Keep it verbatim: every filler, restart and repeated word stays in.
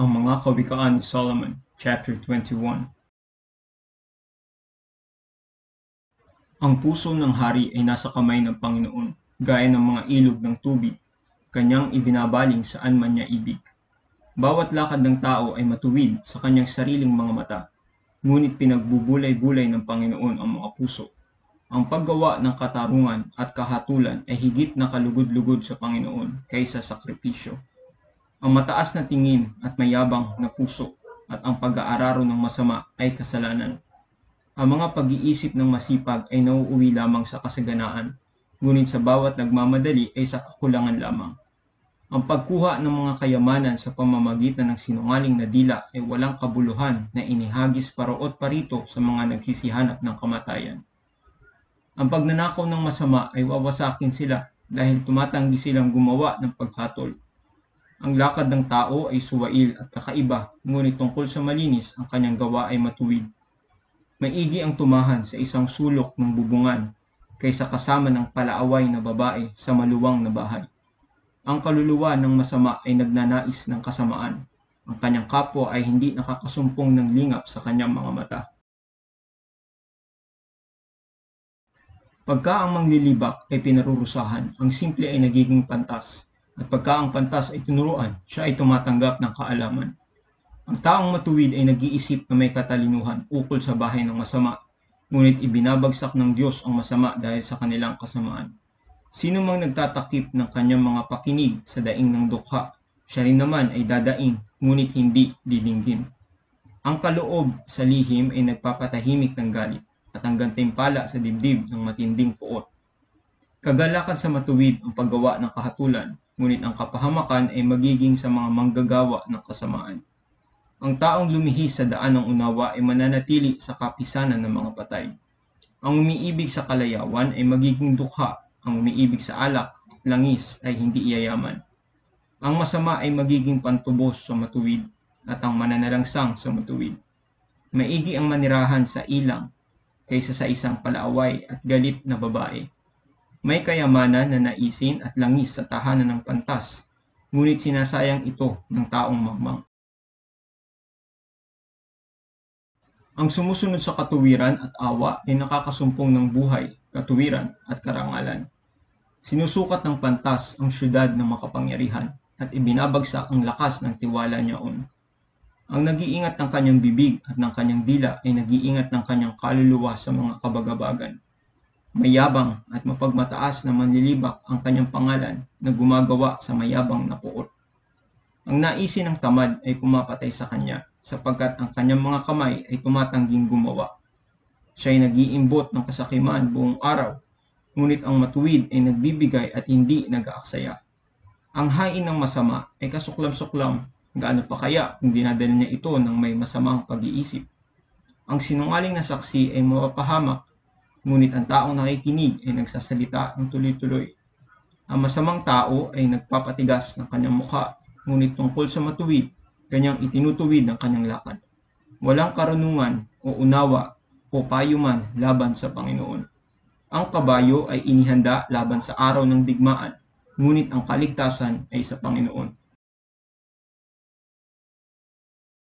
Ang mga kawikaan ni Solomon, chapter twenty-one. Ang puso ng hari ay nasa kamay ng Panginoon, gaya ng mga ilog ng tubig, kanyang ibinabaling saan man niya ibig. Bawat lakad ng tao ay matuwid sa kanyang sariling mga mata, ngunit pinagbubulay-bulay ng Panginoon ang mga puso. Ang paggawa ng katarungan at kahatulan ay higit na kalugod-lugod sa Panginoon kaysa sakripisyo. Ang mataas na tingin at mayabang na puso at ang pag-aararo ng masama ay kasalanan. Ang mga pag-iisip ng masipag ay nauuwi lamang sa kasaganaan, ngunit sa bawat nagmamadali ay sa kakulangan lamang. Ang pagkuha ng mga kayamanan sa pamamagitan ng sinungaling na dila ay walang kabuluhan na inihagis paroot parito sa mga nagsisihanap ng kamatayan. Ang pagnanakaw ng masama ay wawasakin sila dahil tumatanggi silang gumawa ng paghatol. Ang lakad ng tao ay suwail at kakaiba, ngunit tungkol sa malinis ang kanyang gawa ay matuwid. Maigi ang tumahan sa isang sulok ng bubungan kaysa kasama ng palaaway na babae sa maluwang na bahay. Ang kaluluwa ng masama ay nagnanais ng kasamaan. Ang kanyang kapwa ay hindi nakakasumpong ng lingap sa kanyang mga mata. Pagka ang manglilibak ay pinarurusahan, ang simple ay nagiging pantas. At pagka ang pantas ay tinuruan, siya ay tumatanggap ng kaalaman. Ang taong matuwid ay nag-iisip na may katalinuhan ukol sa bahay ng masama, ngunit ibinabagsak ng Diyos ang masama dahil sa kanilang kasamaan. Sino mang nagtatakip ng kanyang mga pakinig sa daing ng dukha, siya rin naman ay dadaing, ngunit hindi didinggin. Ang kaloob sa lihim ay nagpapatahimik ng galit, at ang gantimpala sa dibdib ng matinding puot. Kagalakan sa matuwid ang paggawa ng kahatulan, ngunit ang kapahamakan ay magiging sa mga manggagawa ng kasamaan. Ang taong lumihis sa daan ng unawa ay mananatili sa kapisanan ng mga patay. Ang umiibig sa kalayawan ay magiging dukha, ang umiibig sa alak at langis ay hindi iyayaman. Ang masama ay magiging pantubos sa matuwid, at ang mananalangsang sa matuwid. Maigi ang manirahan sa ilang kaysa sa isang palaaway at galit na babae. May kayamanan na naisin at langis sa tahanan ng pantas, ngunit sinasayang ito ng taong mangmang. Ang sumusunod sa katuwiran at awa ay nakakasumpong ng buhay, katuwiran at karangalan. Sinusukat ng pantas ang syudad ng makapangyarihan at ibinabagsak ang lakas ng tiwala niyaon. Ang nag-iingat ng kanyang bibig at ng kanyang dila ay nag-iingat ng kanyang kaluluwa sa mga kabagabagan. Mayabang at mapagmataas na manlilibak ang kanyang pangalan na gumagawa sa mayabang na puot. Ang naisin ng tamad ay pumapatay sa kanya, sapagkat ang kanyang mga kamay ay tumatangging gumawa. Siya ay nag-iimbot ng kasakiman buong araw, ngunit ang matuwid ay nagbibigay at hindi nag-aaksaya. Ang hain ng masama ay kasuklam-suklam, gaano pa kaya kung dinadala niya ito ng may masamang pag-iisip. Ang sinungaling na saksi ay mapapahamak, ngunit ang taong nakikinig ay nagsasalita ng tuloy-tuloy. Ang masamang tao ay nagpapatigas ng kanyang mukha, ngunit tungkol sa matuwid, kanyang itinutuwid ang kanyang lakad. Walang karunungan o unawa o payuman laban sa Panginoon. Ang kabayo ay inihanda laban sa araw ng digmaan, ngunit ang kaligtasan ay sa Panginoon.